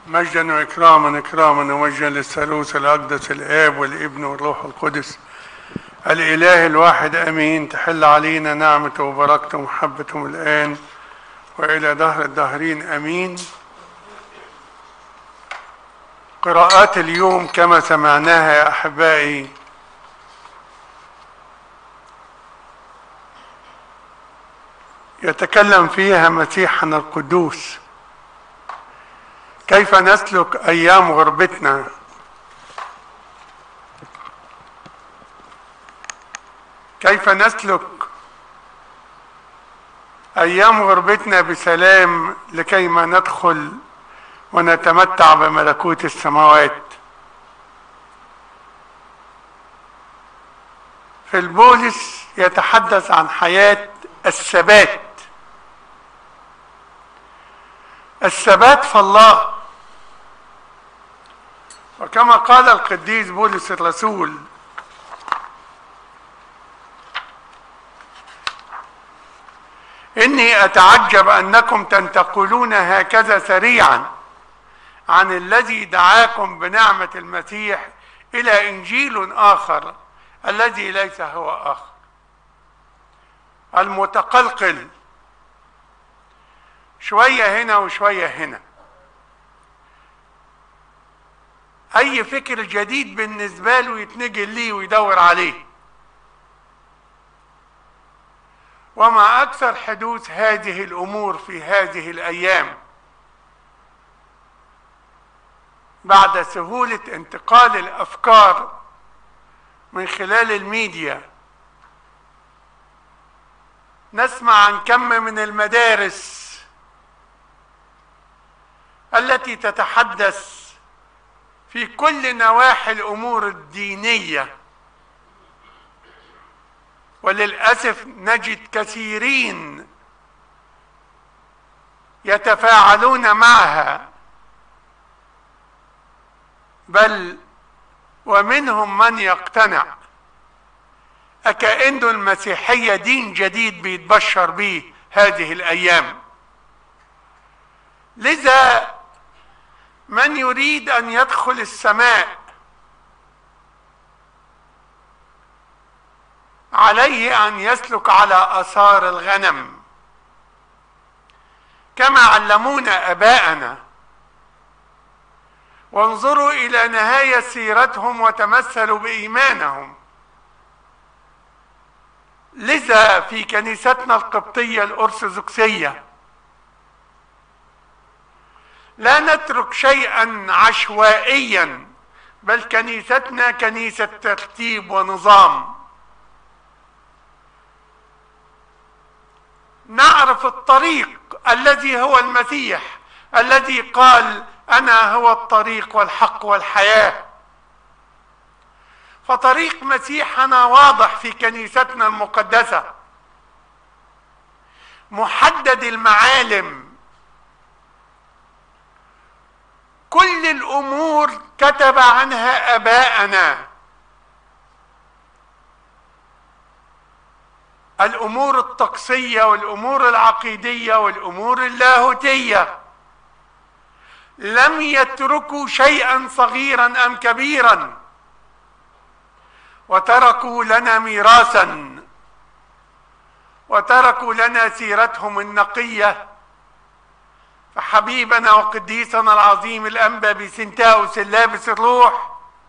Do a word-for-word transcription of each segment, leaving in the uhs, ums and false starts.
مجدا وإكراما إكراما ومجدا للثالوث الأقدس الآب والابن والروح القدس الإله الواحد آمين. تحل علينا نعمته وبركته ومحبته الآن وإلى دهر الداهرين آمين. قراءات اليوم كما سمعناها يا أحبائي يتكلم فيها مسيحنا القدوس كيف نسلك أيام غربتنا، كيف نسلك أيام غربتنا بسلام لكيما ندخل ونتمتع بملكوت السماوات. في البولس يتحدث عن حياة الثبات، الثبات في الله. وكما قال القديس بولس الرسول: إني أتعجب أنكم تنتقلون هكذا سريعا عن الذي دعاكم بنعمة المسيح إلى إنجيل آخر الذي ليس هو آخر. المتقلقل شوية هنا وشوية هنا، أي فكر جديد بالنسبة له يتنقل ليه ويدور عليه. ومع أكثر حدوث هذه الأمور في هذه الأيام بعد سهولة انتقال الأفكار من خلال الميديا، نسمع عن كم من المدارس التي تتحدث في كل نواحي الأمور الدينية، وللأسف نجد كثيرين يتفاعلون معها، بل ومنهم من يقتنع أكأن المسيحية دين جديد بيتبشر به هذه الأيام. لذا من يريد أن يدخل السماء عليه أن يسلك على آثار الغنم كما علمونا آباءنا، وانظروا إلى نهاية سيرتهم وتمثلوا بإيمانهم. لذا في كنيستنا القبطية الأرثوذكسية لا نترك شيئا عشوائيا، بل كنيستنا كنيسة ترتيب ونظام. نعرف الطريق الذي هو المسيح الذي قال: أنا هو الطريق والحق والحياة. فطريق مسيحنا واضح في كنيستنا المقدسة، محدد المعالم، كل الأمور كتب عنها آباءنا، الأمور الطقسية والأمور العقيدية والأمور اللاهوتية. لم يتركوا شيئا صغيرا أم كبيرا، وتركوا لنا ميراثا، وتركوا لنا سيرتهم النقية. فحبيبنا وقديسنا العظيم الأنبا بيسنتاوس اللابس الروح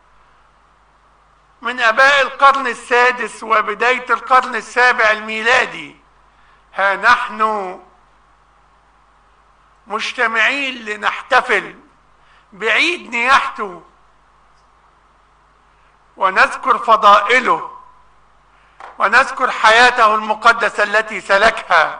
من آباء القرن السادس وبداية القرن السابع الميلادي، ها نحن مجتمعين لنحتفل بعيد نياحته ونذكر فضائله ونذكر حياته المقدسة التي سلكها،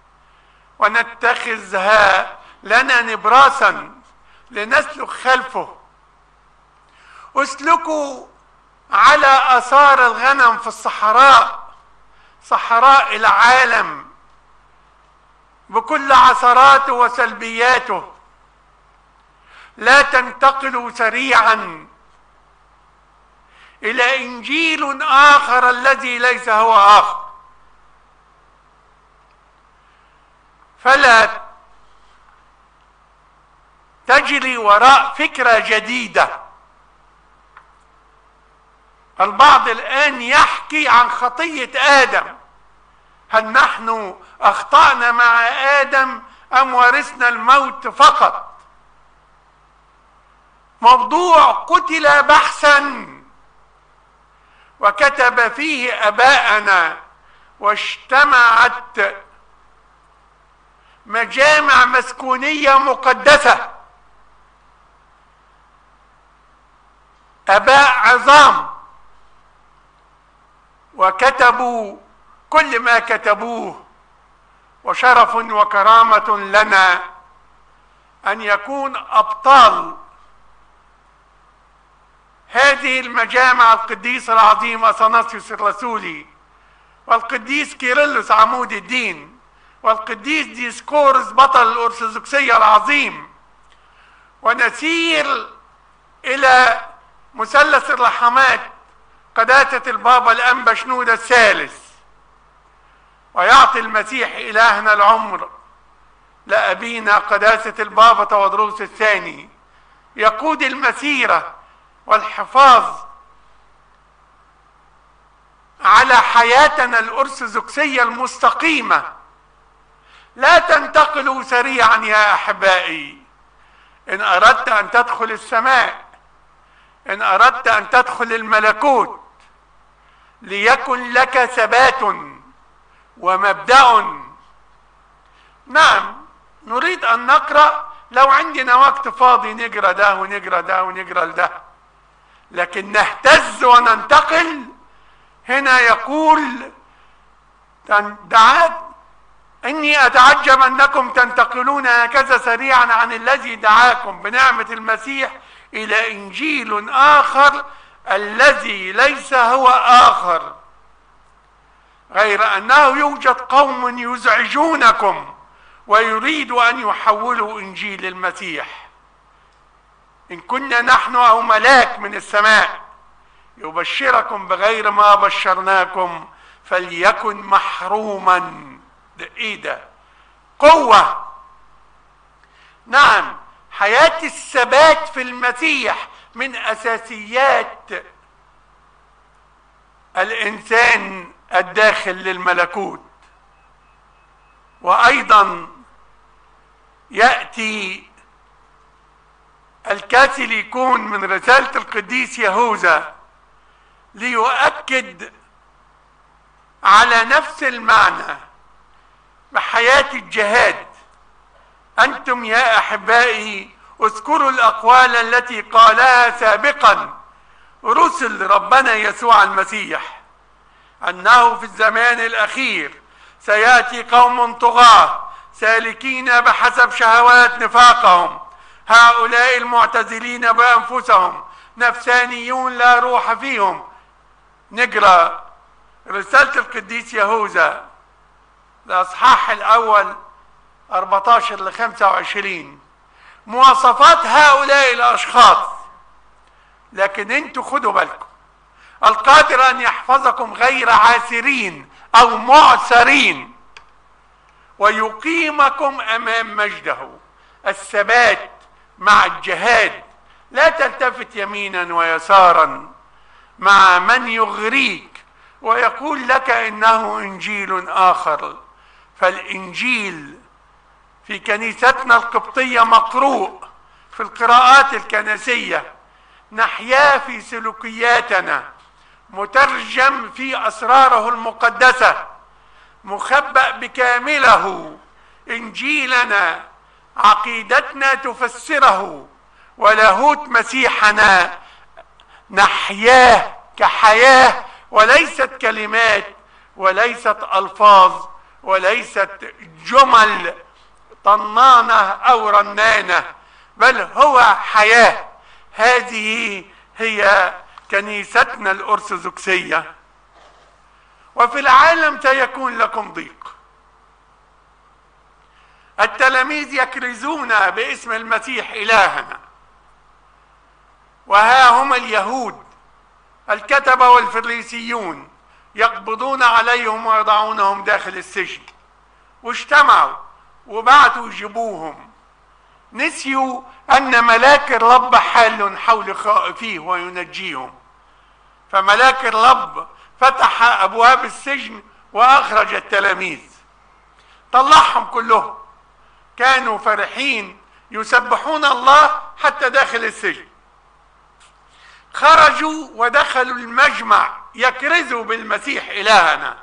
ونتخذها لنا نبراسا لنسلك خلفه. اسلكوا على آثار الغنم في الصحراء، صحراء العالم بكل عثراته وسلبياته. لا تنتقلوا سريعا إلى إنجيل آخر الذي ليس هو آخر. فلا تجري وراء فكرة جديدة. البعض الآن يحكي عن خطية آدم، هل نحن أخطأنا مع آدم أم ورثنا الموت فقط؟ موضوع قتل بحثا وكتب فيه آباءنا، واجتمعت مجامع مسكونية مقدسة، آباء عظام، وكتبوا كل ما كتبوه. وشرف وكرامة لنا أن يكون أبطال هذه المجامع القديس العظيم أثناسيوس الرسولي، والقديس كيرلس عمود الدين، والقديس ديسكورس بطل الأرثوذكسية العظيم. ونسير إلى مثلث الرحمات قداسة البابا الأنبا شنودة الثالث، ويعطي المسيح إلهنا العمر لأبينا قداسة البابا تودروس الثاني، يقود المسيرة والحفاظ على حياتنا الأرثوذكسية المستقيمة. لا تنتقلوا سريعا يا أحبائي. إن أردت أن تدخل السماء، إن أردت أن تدخل الملكوت، ليكن لك ثبات ومبدأ. نعم نريد أن نقرأ، لو عندنا وقت فاضي نقرأ ده ونقرأ ده ونقرأ ده، لكن نهتز وننتقل. هنا يقول دعاك إني أتعجب أنكم تنتقلون هكذا سريعا عن الذي دعاكم بنعمة المسيح إلى إنجيل آخر، الذي ليس هو آخر، غير أنه يوجد قوم يزعجونكم ويريدوا أن يحولوا إنجيل المسيح. إن كنا نحن أو ملاك من السماء يبشركم بغير ما بشرناكم فليكن محروما. ده إيه ده؟ قوة. نعم، حياة الثبات في المسيح من أساسيات الإنسان الداخل للملكوت. وأيضا يأتي الكاثوليكون من رسالة القديس يهوذا ليؤكد على نفس المعنى بحياة الجهاد. أنتم يا أحبائي اذكروا الأقوال التي قالها سابقا رسل ربنا يسوع المسيح، أنه في الزمان الأخير سيأتي قوم طغاة سالكين بحسب شهوات نفاقهم، هؤلاء المعتزلين بأنفسهم، نفسانيون لا روح فيهم. نقرأ رسالة القديس يهوذا الأصحاح الأول أربعة عشر ل خمسة وعشرين، مواصفات هؤلاء الأشخاص. لكن انتوا خدوا بالكم، القادر أن يحفظكم غير عاثرين أو معسرين ويقيمكم أمام مجده. الثبات مع الجهاد، لا تلتفت يمينا ويسارا مع من يغريك ويقول لك إنه إنجيل آخر. فالإنجيل في كنيستنا القبطية مقروء في القراءات الكنسية، نحياه في سلوكياتنا، مترجم في أسراره المقدسة، مخبأ بكامله. إنجيلنا عقيدتنا تفسره، ولاهوت مسيحنا نحياه كحياة، وليست كلمات وليست ألفاظ وليست جمل طنانة أو رنانة، بل هو حياة. هذه هي كنيستنا الأرثوذكسية. وفي العالم سيكون لكم ضيق. التلاميذ يكرزون باسم المسيح إلهنا، وها هم اليهود الكتبة والفريسيون يقبضون عليهم ويضعونهم داخل السجن، واجتمعوا وبعتوا يجيبوهم. نسيوا أن ملاك الرب حال حول خائفيه وينجيهم، فملاك الرب فتح أبواب السجن وأخرج التلاميذ، طلعهم كلهم، كانوا فرحين يسبحون الله حتى داخل السجن. خرجوا ودخلوا المجمع يكرزوا بالمسيح إلهنا،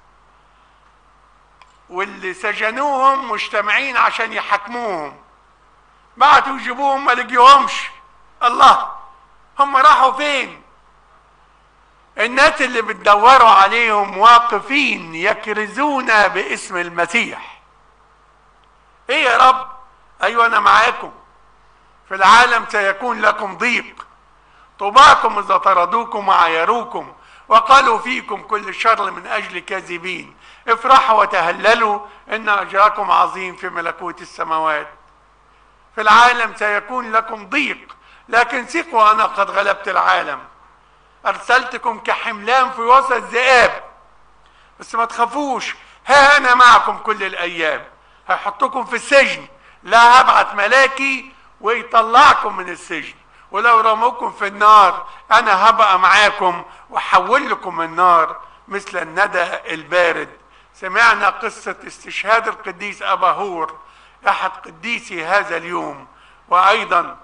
واللي سجنوهم مجتمعين عشان يحكموهم، بعتوا يجيبوهم ما لقيوهمش. الله، هم راحوا فين؟ الناس اللي بتدوروا عليهم واقفين يكرزون باسم المسيح. ايه يا رب؟ ايوه انا معاكم، في العالم سيكون لكم ضيق، طوباكم اذا طردوكم وعايروكم وقالوا فيكم كل شر من اجل كاذبين، افرحوا وتهللوا ان اجركم عظيم في ملكوت السماوات. في العالم سيكون لكم ضيق، لكن ثقوا انا قد غلبت العالم. ارسلتكم كحملان في وسط ذئاب، بس ما تخافوش، ها انا معكم كل الايام. هيحطكم في السجن، لا هبعت ملاكي ويطلعكم من السجن، ولو رموكم في النار انا هبقى معاكم واحول لكم النار مثل الندى البارد. سمعنا قصة استشهاد القديس أباهور احد قديسي هذا اليوم، وايضا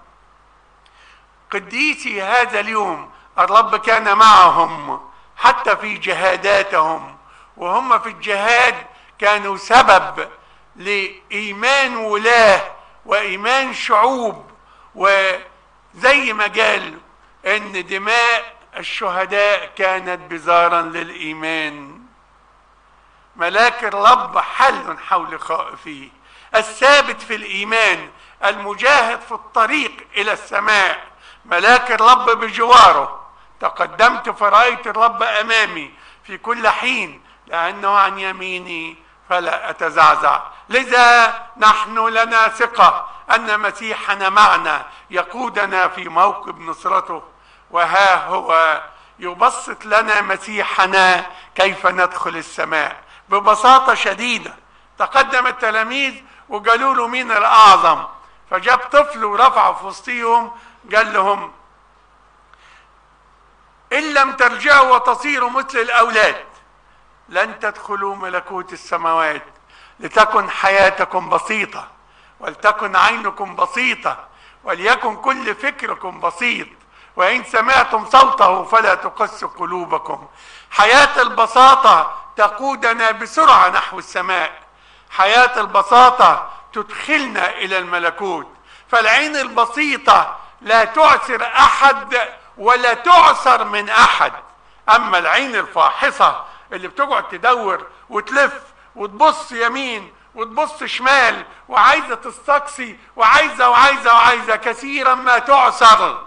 قديسي هذا اليوم الرب كان معهم حتى في جهاداتهم، وهم في الجهاد كانوا سبب لإيمان ولاة وإيمان شعوب، وزي ما قال إن دماء الشهداء كانت بزارا للإيمان. ملاك الرب حل حول خائفيه، الثابت في الإيمان، المجاهد في الطريق إلى السماء. ملاك الرب بجواره، تقدمت فرأيت الرب أمامي في كل حين، لأنه عن يميني فلا أتزعزع. لذا نحن لنا ثقة أن مسيحنا معنا يقودنا في موكب نصرته، وها هو يبسط لنا مسيحنا كيف ندخل السماء ببساطة شديدة. تقدم التلاميذ وقالوا له مين الأعظم، فجاب طفل ورفعه في وسطهم قال لهم إن لم ترجعوا وتصيروا مثل الأولاد لن تدخلوا ملكوت السماوات. لتكن حياتكم بسيطة، ولتكن عينكم بسيطة، وليكن كل فكركم بسيط، وإن سمعتم صوته فلا تقسوا قلوبكم. حياة البساطة تقودنا بسرعة نحو السماء، حياة البساطة تدخلنا إلى الملكوت. فالعين البسيطة لا تعسر أحد ولا تعسر من أحد، أما العين الفاحصة اللي بتقعد تدور وتلف وتبص يمين وتبص شمال وعايزة تستقصي وعايزة وعايزة وعايزة، كثيرا ما تعسر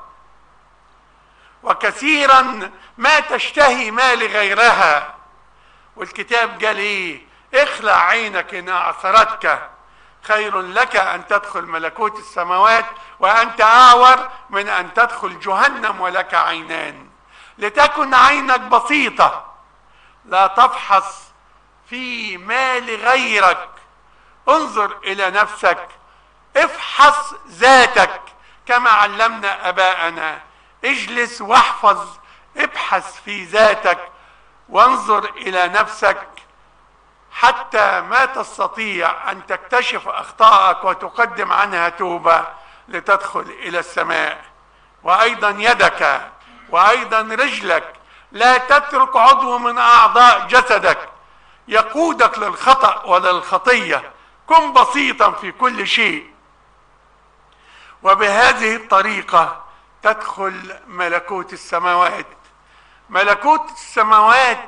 وكثيرا ما تشتهي ما لغيرها. والكتاب قال ايه؟ اخلع عينك ان اعثرتك، خير لك ان تدخل ملكوت السماوات وانت اعور من ان تدخل جهنم ولك عينان. لتكن عينك بسيطة، لا تفحص في ما لغيرك، انظر الى نفسك، افحص ذاتك كما علمنا اباءنا. اجلس واحفظ، ابحث في ذاتك وانظر الى نفسك حتى ما تستطيع ان تكتشف اخطائك وتقدم عنها توبة لتدخل الى السماء. وايضا يدك وايضا رجلك، لا تترك عضو من اعضاء جسدك يقودك للخطأ وللخطية. كن بسيطا في كل شيء، وبهذه الطريقة تدخل ملكوت السماوات. ملكوت السماوات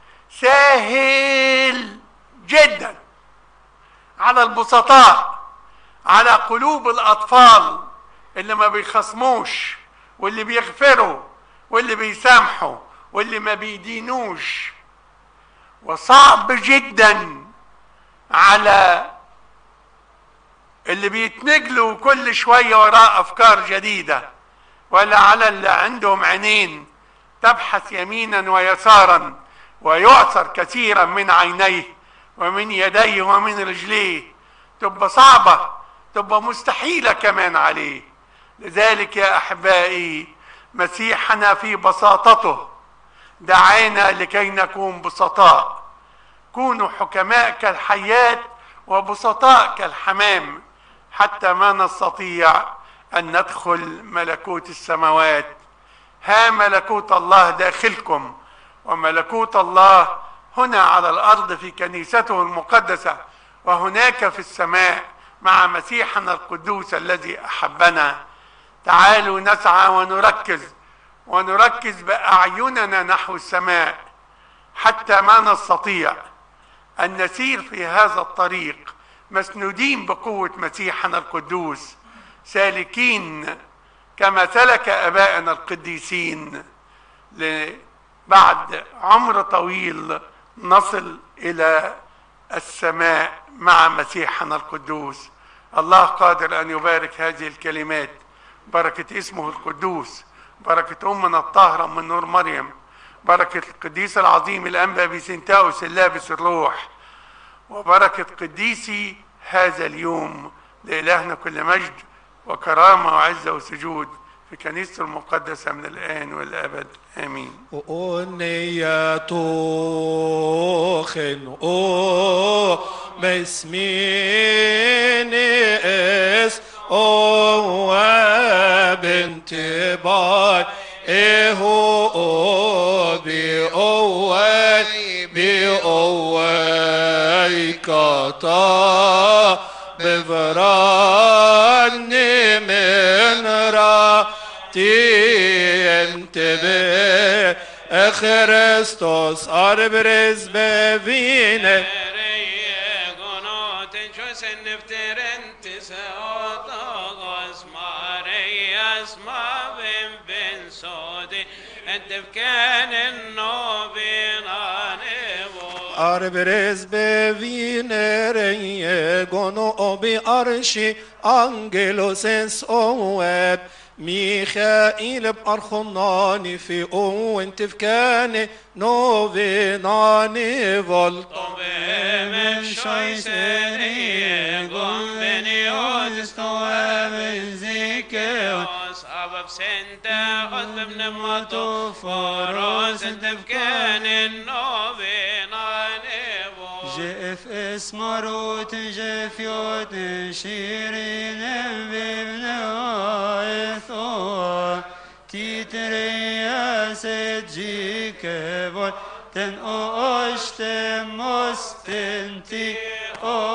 سهل جدا على البسطاء، على قلوب الأطفال اللي ما بيخصموش واللي بيغفروا واللي بيسامحوا واللي ما بيدينوش، وصعب جدا على اللي بيتنجلوا كل شوية وراء أفكار جديدة، ولا على اللي عندهم عينين تبحث يمينا ويسارا ويعثر كثيرا من عينيه ومن يديه ومن رجليه. تبقى صعبة تبقى مستحيلة كمان عليه. لذلك يا أحبائي مسيحنا في بساطته دعانا لكي نكون بسطاء. كونوا حكماء كالحيات وبسطاء كالحمام حتى ما نستطيع أن ندخل ملكوت السماوات. ها ملكوت الله داخلكم، وملكوت الله هنا على الأرض في كنيسته المقدسة، وهناك في السماء مع مسيحنا القدوس الذي أحبنا. تعالوا نسعى ونركز ونركز بأعيننا نحو السماء حتى ما نستطيع أن نسير في هذا الطريق مسنودين بقوة مسيحنا القدوس، سالكين كما سلك آبائنا القديسين، بعد عمر طويل نصل إلى السماء مع مسيحنا القدوس. الله قادر أن يبارك هذه الكلمات، بركة اسمه القدوس، بركة أمنا الطاهرة من نور مريم، بركة القديس العظيم الأنبا بيسنتاوس اللابس الروح، وبركة قديسي هذا اليوم. لإلهنا كل مجد وكرامة وعزة وسجود في كنيسة المقدسة من الآن والأبد آمين. أنياتوخن أو مسمينيس أو بنت باي إهو بأوي بأوي كتا بفراني من راتي انتبه خريستوس أربرز بفينه Arbres bevinere gono obi arshi angelos es oeb ميخائيل بأرخناني في أوين تفكاني نوفيناني فول طبي من شايسيني قم بنيوز استوى زيكي أصحاب بسنتا أطلب نماتو فروس تفكاني نوفيناني جف اسمروت جف يوت شيرين ببنايثو تيتريا سجيك فول تن أشت مستنتي